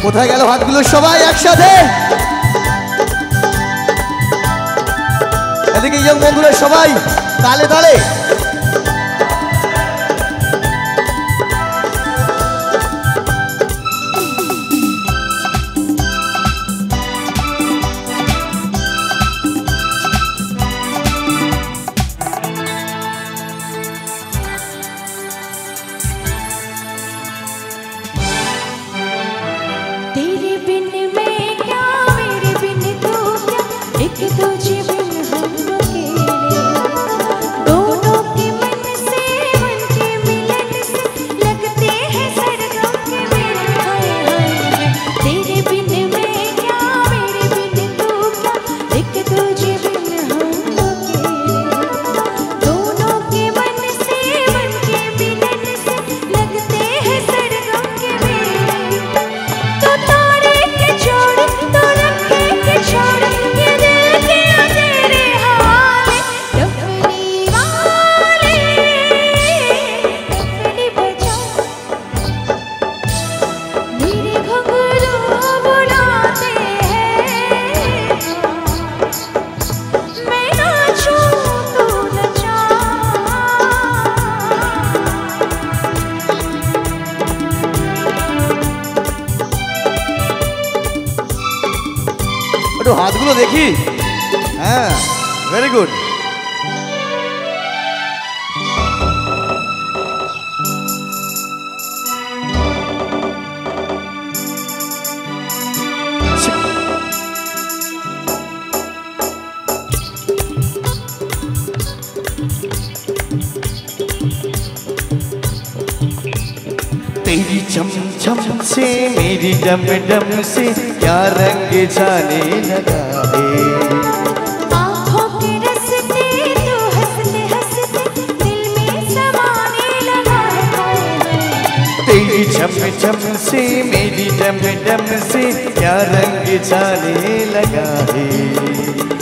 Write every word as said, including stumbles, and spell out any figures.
কোথায় গেল হাতগুলো সবাই একসাথে? এদিকে ইয়ং বন্ধুরা সবাই তালে তালে। तेरे बिन मैं क्या, मेरे बिन तू क्या, एक तुझे बिन हम अकेले। दोनों के मन से मन के मिलन से लगते हैं सरगम के मेल। हाय हाय हाय तेरे बिन मैं क्या, मेरे बिन तू क्या, एक तुझे बिन हम अकेले। दोनों के मन से मन के मिलन से लगते हैं सरगम के मेल। तो तारे के छोड़, तो रखे के छोड़, ये दिल के अंधेरे हाले। डफली वाले डफली बजा, मेरे घुंघरू बुलाते हैं। मैं नाचूं तू नचा, একটু হাতগুলো দেখি। হ্যাঁ, ভেরি গুড। तेरी चम चम से मेरी डम डम से क्या रंग जाने लगा है। आँखों के रस्ते तू हंसते हंसते दिल में समाने लगा है। तेरी चम चम से मेरी डम डम से क्या रंग जाने लगा है।